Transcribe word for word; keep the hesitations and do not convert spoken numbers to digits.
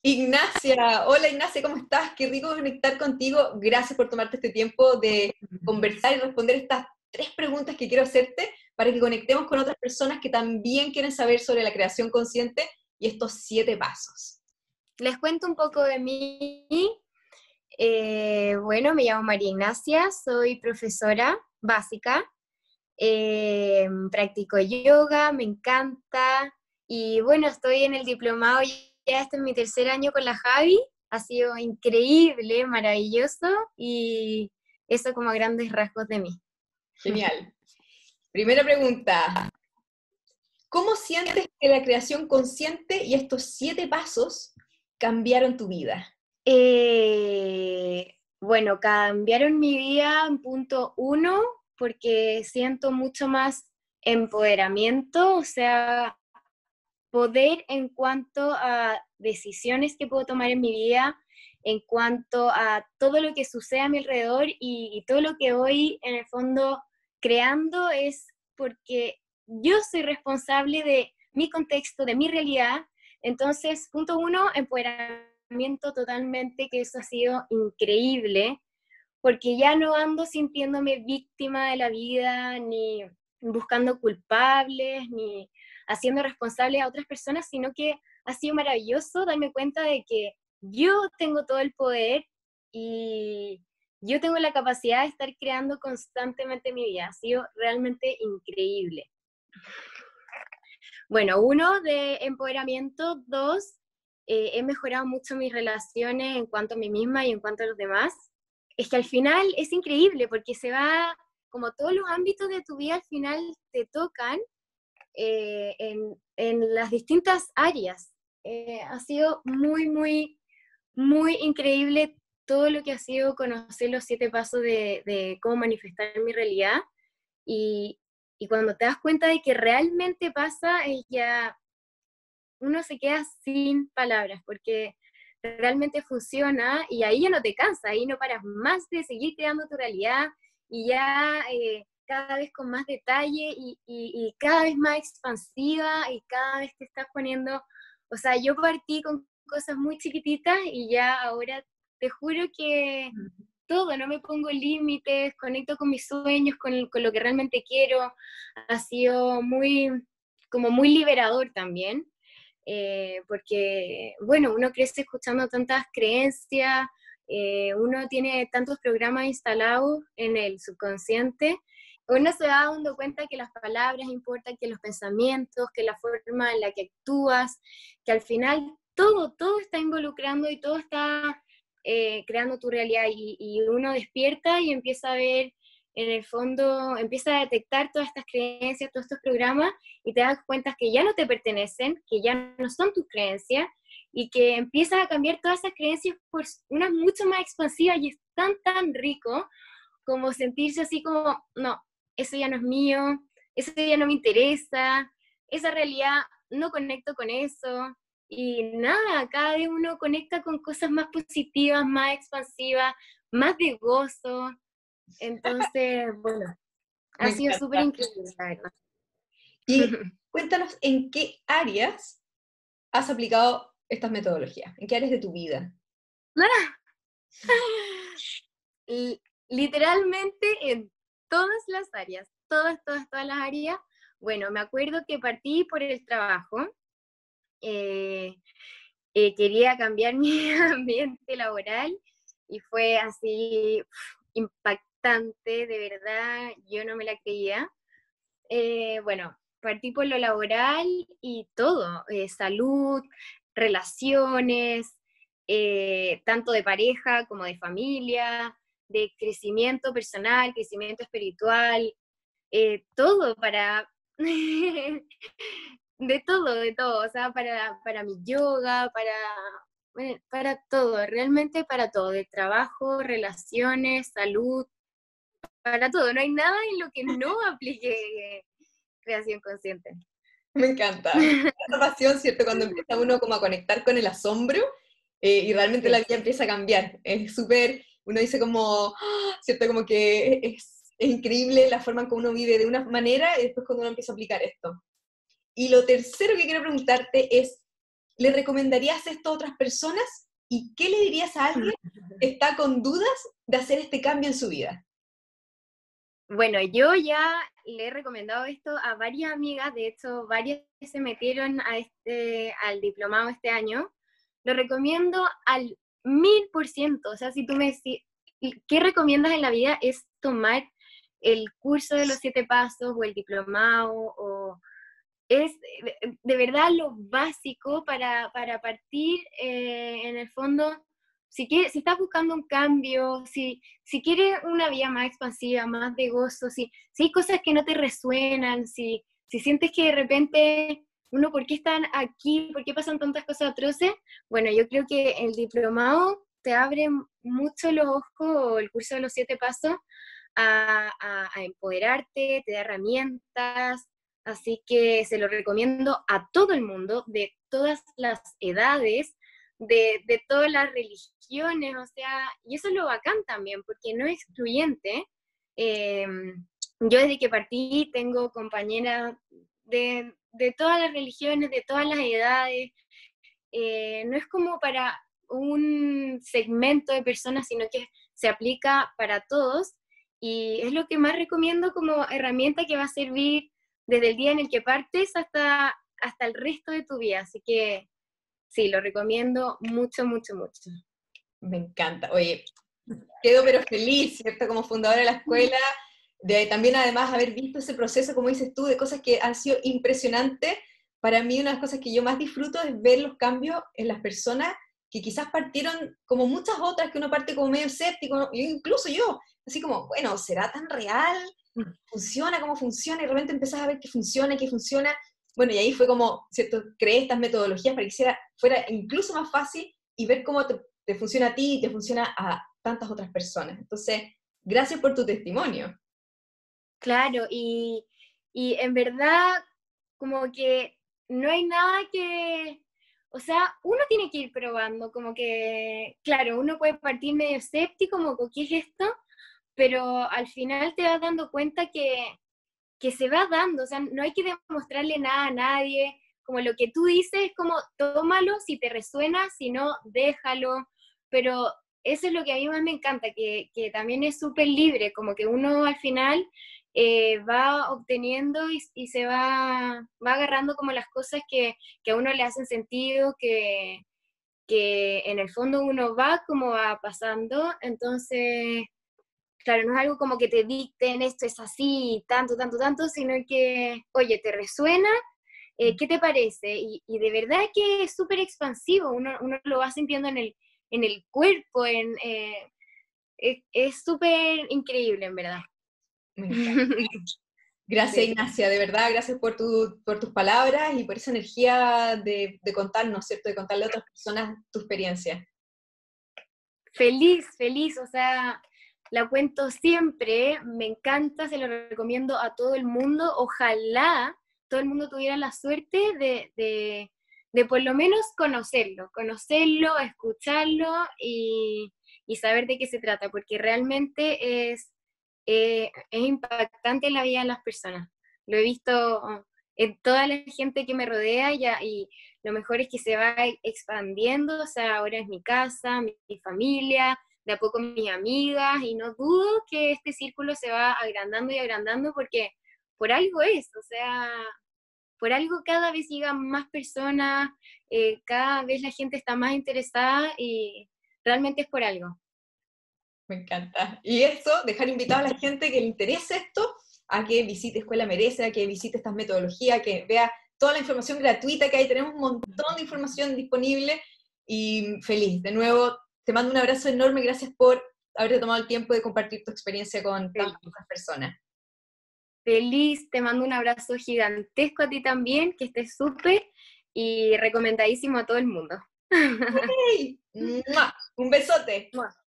Ignacia, hola Ignacia, ¿cómo estás? Qué rico conectar contigo. Gracias por tomarte este tiempo de conversar y responder estas tres preguntas que quiero hacerte para que conectemos con otras personas que también quieren saber sobre la creación consciente y estos siete pasos. Les cuento un poco de mí. Eh, bueno, me llamo María Ignacia, soy profesora básica, eh, practico yoga, me encanta, y bueno, estoy en el diplomado, ya este es mi tercer año con la Javi, ha sido increíble, maravilloso, y eso como a grandes rasgos de mí. Genial. Primera pregunta, ¿cómo sientes que la creación consciente y estos siete pasos cambiaron tu vida? Eh, bueno, cambiaron mi vida en punto uno porque siento mucho más empoderamiento, o sea, poder en cuanto a decisiones que puedo tomar en mi vida, en cuanto a todo lo que sucede a mi alrededor y, y todo lo que voy en el fondo creando es porque yo soy responsable de mi contexto, de mi realidad. Entonces, punto uno, empoderamiento totalmente, que eso ha sido increíble, porque ya no ando sintiéndome víctima de la vida, ni buscando culpables, ni haciendo responsables a otras personas, sino que ha sido maravilloso darme cuenta de que yo tengo todo el poder y yo tengo la capacidad de estar creando constantemente mi vida. Ha sido realmente increíble. Bueno, uno, de empoderamiento. Dos, eh, he mejorado mucho mis relaciones en cuanto a mí misma y en cuanto a los demás. Es que al final es increíble porque se va, como todos los ámbitos de tu vida al final te tocan eh, en, en las distintas áreas. Eh, ha sido muy, muy, muy increíble todo lo que ha sido conocer los siete pasos de, de cómo manifestar mi realidad. Y, y cuando te das cuenta de que realmente pasa, es ya uno se queda sin palabras, porque realmente funciona y ahí ya no te cansa, ahí no paras más de seguir creando tu realidad y ya eh, cada vez con más detalle y, y, y cada vez más expansiva y cada vez te estás poniendo, o sea, yo partí con cosas muy chiquititas y ya ahora te juro que todo, no me pongo límites, conecto con mis sueños, con, con lo que realmente quiero, ha sido muy, como muy liberador también. Eh, porque, bueno, uno crece escuchando tantas creencias, eh, uno tiene tantos programas instalados en el subconsciente, uno se va dando cuenta que las palabras importan, que los pensamientos, que la forma en la que actúas, que al final todo, todo está involucrando y todo está eh, creando tu realidad y, y uno despierta y empieza a ver, en el fondo, empieza a detectar todas estas creencias, todos estos programas, y te das cuenta que ya no te pertenecen, que ya no son tus creencias, y que empiezas a cambiar todas esas creencias por unas mucho más expansivas, y es tan, tan rico como sentirse así como, no, eso ya no es mío, eso ya no me interesa, esa realidad no conecto con eso, y nada, cada vez uno conecta con cosas más positivas, más expansivas, más de gozo. Entonces, bueno, Me ha sido súper encanta. increíble, la verdad. Y cuéntanos en qué áreas has aplicado estas metodologías, en qué áreas de tu vida. Y literalmente en todas las áreas, todas, todas, todas las áreas. Bueno, me acuerdo que partí por el trabajo, eh, eh, quería cambiar mi ambiente laboral y fue así uf, impactante, de verdad, yo no me la creía. Eh, bueno, partí por lo laboral y todo, eh, salud, relaciones, eh, tanto de pareja como de familia, de crecimiento personal, crecimiento espiritual, eh, todo para, de todo, de todo, o sea, para, para mi yoga, para, bueno, para todo, realmente para todo, de trabajo, relaciones, salud, para todo, no hay nada en lo que no aplique creación consciente. Me encanta. Esa pasión, ¿cierto? Cuando empieza uno como a conectar con el asombro eh, y realmente la Sí. vida empieza a cambiar. Es súper, uno dice como, ¡ah! ¿Cierto? Como que es, es increíble la forma en que uno vive de una manera y después cuando uno empieza a aplicar esto. Y lo tercero que quiero preguntarte es, le recomendarías esto a otras personas? ¿Y qué le dirías a alguien que está con dudas de hacer este cambio en su vida? Bueno, yo ya le he recomendado esto a varias amigas, de hecho, varias se metieron a este, al diplomado este año. Lo recomiendo al mil por ciento. O sea, si tú me decís, ¿qué recomiendas en la vida? Es tomar el curso de los siete pasos o el diplomado, o es de verdad lo básico para, para partir, eh, en el fondo. Si, quiere, si estás buscando un cambio, si, si quieres una vida más expansiva, más de gozo, si, si hay cosas que no te resuenan, si, si sientes que de repente, uno, ¿por qué están aquí? ¿Por qué pasan tantas cosas atroces? Bueno, yo creo que el diplomado te abre mucho los ojos, el curso de los siete pasos, a, a, a empoderarte, te da herramientas, así que se lo recomiendo a todo el mundo, de todas las edades, de, de todas las religiones, o sea, y eso es lo bacán también, porque no es excluyente. Eh, yo desde que partí tengo compañeras de, de todas las religiones, de todas las edades, eh, no es como para un segmento de personas, sino que se aplica para todos, y es lo que más recomiendo como herramienta que va a servir desde el día en el que partes hasta, hasta el resto de tu vida, así que sí, lo recomiendo mucho, mucho, mucho. Me encanta. Oye, quedo pero feliz, ¿cierto? Como fundadora de la escuela, de también además haber visto ese proceso, como dices tú, de cosas que han sido impresionantes. Para mí una de las cosas que yo más disfruto es ver los cambios en las personas que quizás partieron como muchas otras, que uno parte como medio escéptico, incluso yo, así como, bueno, ¿será tan real? ¿Funciona? ¿Cómo funciona? Y de repente empezás a ver que funciona, que funciona. Bueno, y ahí fue como, ¿cierto? Creé estas metodologías para que hiciera, fuera incluso más fácil y ver cómo te, te funciona a ti y te funciona a tantas otras personas. Entonces, gracias por tu testimonio. Claro, y, y en verdad, como que no hay nada que, o sea, uno tiene que ir probando, como que, claro, uno puede partir medio escéptico, como, ¿qué es esto? Pero al final te vas dando cuenta que, que se va dando, o sea, no hay que demostrarle nada a nadie, como lo que tú dices es como, tómalo si te resuena, si no, déjalo, pero eso es lo que a mí más me encanta, que, que también es súper libre, como que uno al final eh, va obteniendo y, y se va, va agarrando como las cosas que, que a uno le hacen sentido, que, que en el fondo uno va como va pasando, entonces claro, no es algo como que te dicten esto es así, tanto, tanto, tanto, sino que, oye, ¿te resuena? Eh, ¿Qué te parece? Y, y de verdad que es súper expansivo, uno, uno lo va sintiendo en el, en el cuerpo, en, eh, es súper increíble, en verdad. Me encanta. Gracias, Sí. Ignacia, de verdad, gracias por, tu, por tus palabras y por esa energía de, de contarnos, ¿cierto? De contarle a otras personas tu experiencia. Feliz, feliz, o sea, la cuento siempre, me encanta, se lo recomiendo a todo el mundo, ojalá todo el mundo tuviera la suerte de, de, de por lo menos conocerlo, conocerlo, escucharlo y, y saber de qué se trata, porque realmente es, eh, es impactante en la vida de las personas. Lo he visto en toda la gente que me rodea ya, y lo mejor es que se va expandiendo, o sea, ahora es mi casa, mi, mi familia, de a poco mis amigas, y no dudo que este círculo se va agrandando y agrandando porque por algo es, o sea, por algo cada vez llegan más personas, eh, cada vez la gente está más interesada y realmente es por algo. Me encanta. Y eso, dejar invitado a la gente que le interese esto, a que visite Escuela Merece, a que visite estas metodologías, que vea toda la información gratuita que hay. Tenemos un montón de información disponible y feliz. De nuevo, te mando un abrazo enorme. Gracias por haberte tomado el tiempo de compartir tu experiencia con tantas otras personas. Feliz, te mando un abrazo gigantesco a ti también, que estés súper y recomendadísimo a todo el mundo. ¡Hey! Un besote.